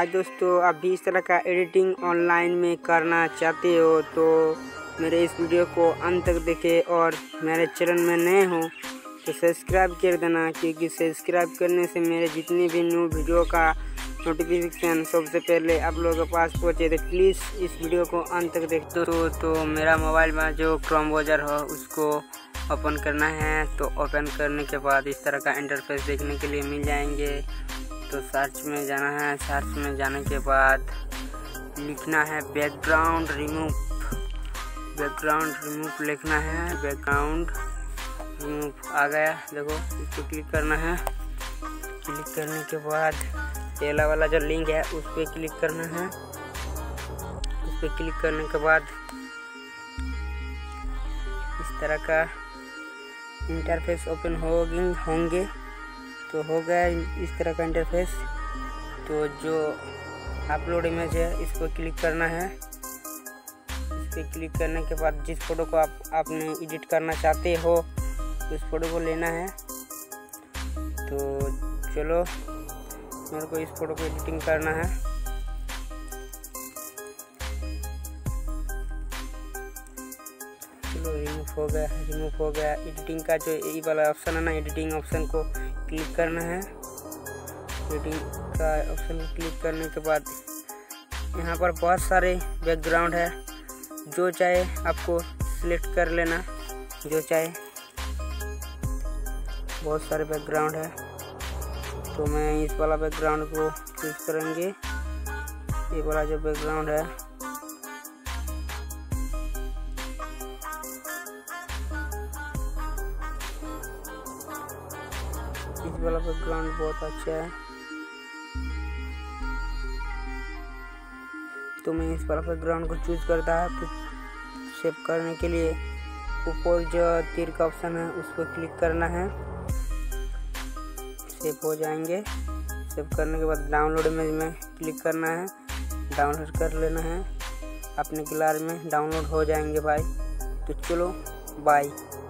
आज दोस्तों आप भी इस तरह का एडिटिंग ऑनलाइन में करना चाहते हो तो मेरे इस वीडियो को अंत तक देखें और मेरे चैनल में नए हो तो सब्सक्राइब कर देना, क्योंकि सब्सक्राइब करने से मेरे जितने भी न्यू वीडियो का नोटिफिकेशन सबसे पहले आप लोगों के पास पहुँचे। तो प्लीज़ इस वीडियो को अंत तक देख दो। तो मेरा मोबाइल में जो क्रोम ब्राउज़र हो उसको ओपन करना है। तो ओपन करने के बाद इस तरह का इंटरफेस देखने के लिए मिल जाएंगे। तो सर्च में जाना है। सर्च में जाने के बाद लिखना है बैकग्राउंड रिमूव। बैकग्राउंड रिमूव लिखना है। बैकग्राउंड रिमूव आ गया, देखो इसको क्लिक करना है। क्लिक करने के बाद पहला वाला जो लिंक है उस पर क्लिक करना है। उस पर क्लिक करने के बाद इस तरह का इंटरफेस ओपन होंगे। तो हो गया इस तरह का इंटरफेस। तो जो अपलोड इमेज है इस पर क्लिक करना है। इस पर क्लिक करने के बाद जिस फोटो को आपने एडिट करना चाहते हो उस फोटो को लेना है। तो चलो मेरे को इस फोटो को एडिटिंग करना है। चलो रिमूव हो गया। रिमूव हो गया। एडिटिंग का जो ये वाला ऑप्शन है ना, एडिटिंग ऑप्शन को क्लिक करना है। एडिटिंग का ऑप्शन को क्लिक करने के बाद यहाँ पर बहुत सारे बैकग्राउंड है, जो चाहे आपको सिलेक्ट कर लेना, जो चाहे। बहुत सारे बैकग्राउंड है तो मैं इस वाला बैकग्राउंड को चूज करेंगे। ये वाला जो बैकग्राउंड है इस वाला बैकग्राउंड बहुत अच्छा है। तो मैं इस वाला बैकग्राउंड को चूज करता है। तो सेव करने के लिए ऊपर जो तीर का ऑप्शन है उस पर क्लिक करना है। सेव हो जाएंगे। सेव करने के बाद डाउनलोड इमेज में क्लिक करना है। डाउनलोड कर लेना है। अपने गैलरी में डाउनलोड हो जाएंगे भाई। तो चलो बाय।